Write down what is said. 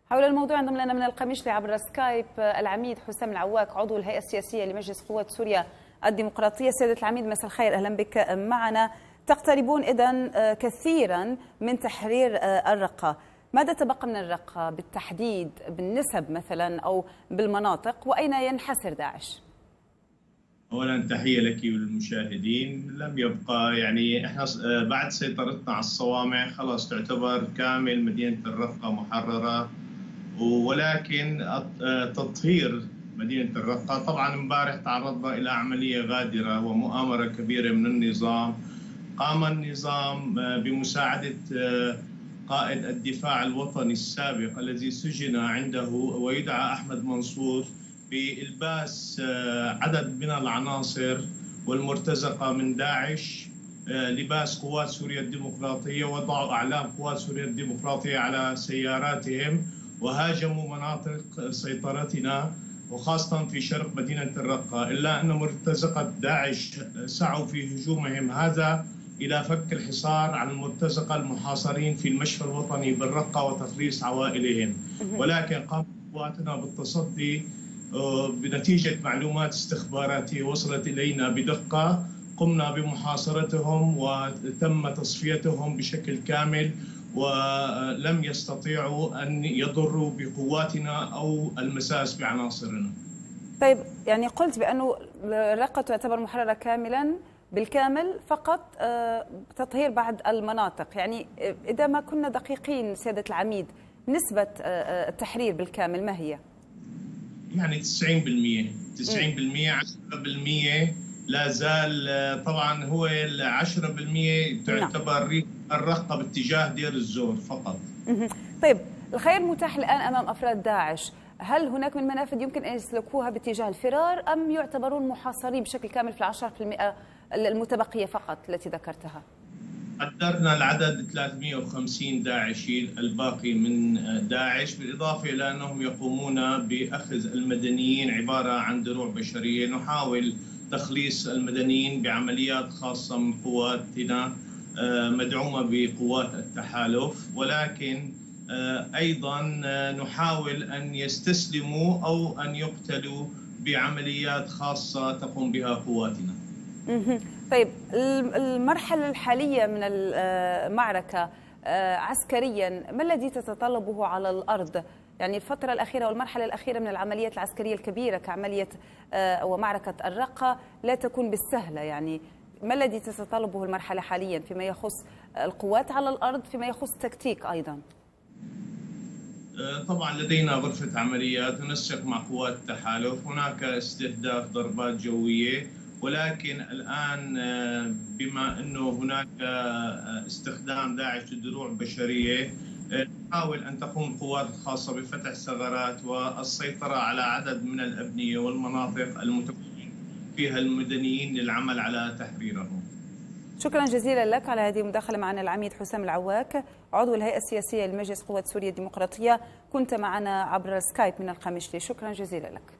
حول الموضوع انضم لنا من القميشلي عبر سكايب العميد حسام العواك عضو الهيئة السياسية لمجلس قوات سوريا الديمقراطية. سيادة العميد مساء الخير، أهلا بك معنا. تقتربون إذن كثيرا من تحرير الرقة، ماذا تبقى من الرقة بالتحديد بالنسب مثلا أو بالمناطق، وأين ينحسر داعش؟ اولا تحيه لك وللمشاهدين. لم يبقى احنا بعد سيطرتنا على الصوامع خلاص تعتبر كامل مدينه الرقه محرره، ولكن تطهير مدينه الرقه طبعا امبارح تعرضنا الى عمليه غادره ومؤامره كبيره من النظام. قام النظام بمساعده قائد الدفاع الوطني السابق الذي سجن عنده ويدعى احمد منصور بإلباس عدد من العناصر والمرتزقة من داعش لباس قوات سوريا الديمقراطية، وضعوا أعلام قوات سوريا الديمقراطية على سياراتهم وهاجموا مناطق سيطرتنا وخاصة في شرق مدينة الرقة، إلا أن مرتزقة داعش سعوا في هجومهم هذا إلى فك الحصار عن المرتزقة المحاصرين في المشفى الوطني بالرقة وتخليص عوائلهم. ولكن قامت قواتنا بالتصدي بنتيجة معلومات استخباراتية وصلت إلينا بدقة، قمنا بمحاصرتهم وتم تصفيتهم بشكل كامل، ولم يستطيعوا أن يضروا بقواتنا أو المساس بعناصرنا. طيب، يعني قلت بأنه الرقة تعتبر محررة كاملا بالكامل، فقط تطهير بعض المناطق. يعني إذا ما كنا دقيقين سيادة العميد، نسبة التحرير بالكامل ما هي؟ يعني 90%، 10% لا زال. طبعا هو 10% تعتبر الرقة باتجاه دير الزور فقط. طيب، الخير متاح الآن أمام أفراد داعش، هل هناك من منافذ يمكن أن يسلكوها باتجاه الفرار، أم يعتبرون محاصرين بشكل كامل في 10% المتبقية فقط التي ذكرتها؟ قدرنا العدد 350 داعشي الباقي من داعش، بالإضافة إلى أنهم يقومون بأخذ المدنيين عبارة عن دروع بشرية. نحاول تخليص المدنيين بعمليات خاصة من قواتنا مدعومة بقوات التحالف، ولكن أيضا نحاول أن يستسلموا أو أن يقتلوا بعمليات خاصة تقوم بها قواتنا. طيب، المرحلة الحالية من المعركة عسكريا ما الذي تتطلبه على الأرض؟ يعني الفترة الأخيرة والمرحلة الأخيرة من العمليات العسكرية الكبيرة كعملية ومعركة الرقة لا تكون بالسهلة، يعني ما الذي تتطلبه المرحلة حاليا فيما يخص القوات على الأرض، فيما يخص التكتيك أيضا؟ طبعا لدينا غرفة عمليات ننسق مع قوات التحالف، هناك استهداف ضربات جوية، ولكن الآن بما أنه هناك استخدام داعش لدروع بشرية، نحاول أن تقوم القوات الخاصة بفتح ثغرات والسيطرة على عدد من الأبنية والمناطق المتواجدين فيها المدنيين للعمل على تحريرهم. شكرا جزيلا لك على هذه المداخلة معنا العميد حسام العواك عضو الهيئة السياسية لمجلس قوات سوريا الديمقراطية، كنت معنا عبر سكايب من القميشلي. شكرا جزيلا لك.